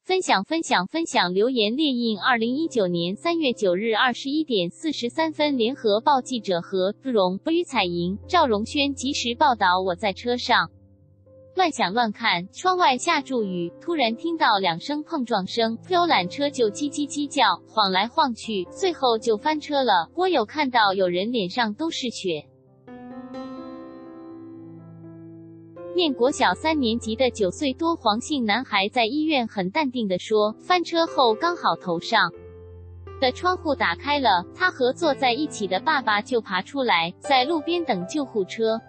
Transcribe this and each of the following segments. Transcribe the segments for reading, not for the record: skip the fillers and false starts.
分享留言列印2019年3月9日21点43分联合报记者何荣、于彩莹、赵荣轩及时报道。我在车上乱想乱看，窗外下住雨，突然听到2声碰撞声，游览车就叽叽叽叫，晃来晃去，最后就翻车了。我有看到有人脸上都是血。念国小3年级的9岁多黄姓男孩在医院很淡定地说，翻车后刚好头上的窗户打开了，他和坐在一起的爸爸就爬出来，在路边等救护车。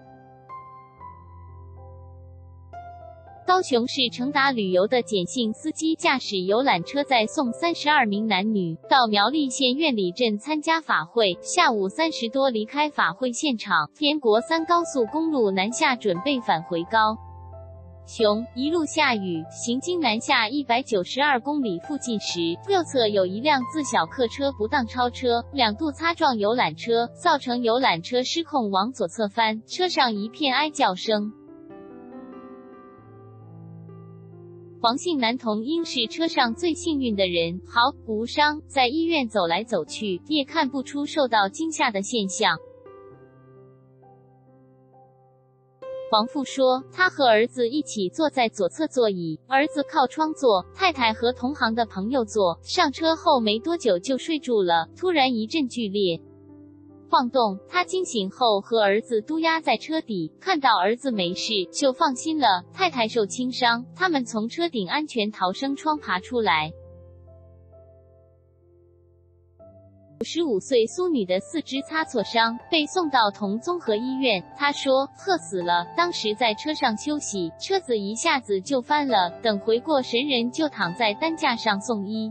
高雄市承达旅游的简姓司机驾驶游览车载送32名男女到苗栗县苑里镇参加法会，下午3时多离开法会现场，沿国3高速公路南下，准备返回高雄。一路下雨，行经南下192公里附近时，右侧有一辆自小客车不当超车，2度擦撞游览车，造成游览车失控往左侧翻，车上一片哀叫声。黄姓男童应是车上最幸运的人，毫无伤，在医院走来走去，也看不出受到惊吓的现象。黄父说，他和儿子一起坐在左侧座椅，儿子靠窗坐，太太和同行的朋友坐，上车后没多久就睡住了，突然一阵剧烈晃动，他惊醒后和儿子嘟压在车底，看到儿子没事就放心了，太太受轻伤，他们从车顶安全逃生窗爬出来。55岁苏女的4肢擦挫伤，被送到同综合医院。她说，喝死了，当时在车上休息，车子一下子就翻了，等回过神人就躺在担架上送医。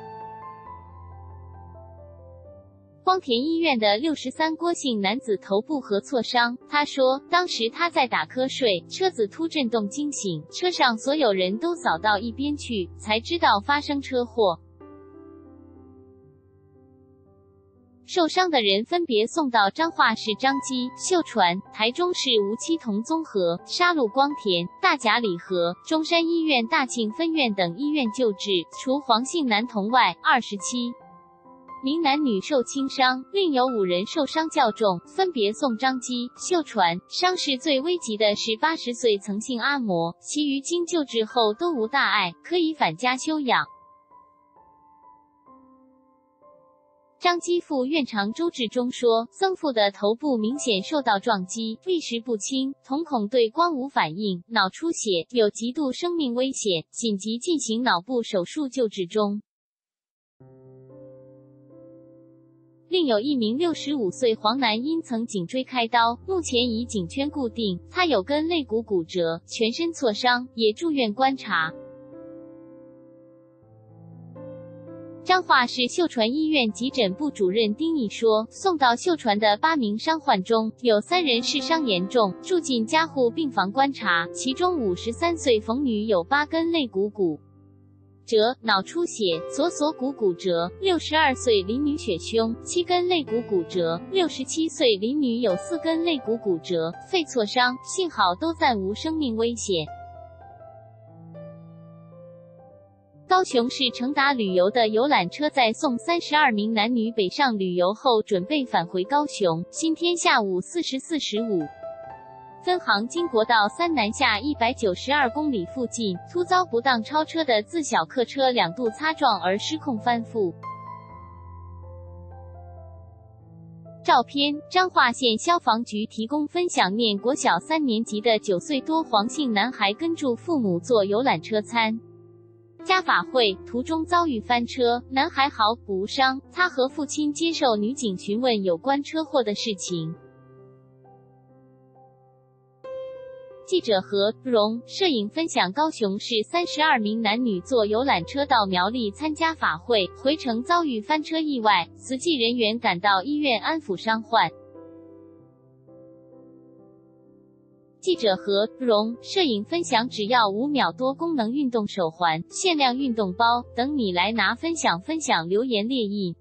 光田医院的63郭姓男子头部和挫伤，他说，当时他在打瞌睡，车子突震动惊醒，车上所有人都扫到一边去，才知道发生车祸。受伤的人分别送到彰化市彰基、秀传、台中市梧栖同综合、沙鹿光田、大甲里和、中山医院大庆分院等医院救治，除黄姓男童外，27名男女受轻伤，另有5人受伤较重，分别送彰基、秀传。伤势最危急的是80岁曾姓阿嬷，其余经救治后都无大碍，可以返家休养。彰基副院长周志忠说，曾父的头部明显受到撞击，意识不清，瞳孔对光无反应，脑出血，有极度生命危险，紧急进行脑部手术救治中。另有一名65岁黄男因曾颈椎开刀，目前已颈圈固定，他有根肋骨骨折，全身挫伤，也住院观察。彰化市秀传医院急诊部主任丁义说，送到秀传的8名伤患中，有3人是伤严重，住进加护病房观察，其中53岁冯女有8根肋骨骨折、脑出血、左锁骨骨折；62岁林女血胸，7根肋骨骨折；67岁林女有4根肋骨骨折、肺挫伤，幸好都暂无生命危险。高雄市承达旅游的游览车载送32名男女北上旅游后，准备返回高雄。今天下午4时45分航经国道3南下192公里附近，突遭不当超车的自小客车2度擦撞而失控翻覆。照片，彰化县消防局提供分享。念国小3年级的9岁多黄姓男孩跟住父母坐游览车参加法会，途中遭遇翻车，男孩毫无伤，他和父亲接受女警询问有关车祸的事情。记者何荣摄影分享，高雄市32名男女坐游览车到苗栗参加法会，回程遭遇翻车意外，司机人员赶到医院安抚伤患。记者何荣摄影分享，只要5秒多功能运动手环、限量运动包，等你来拿。分享留言列印。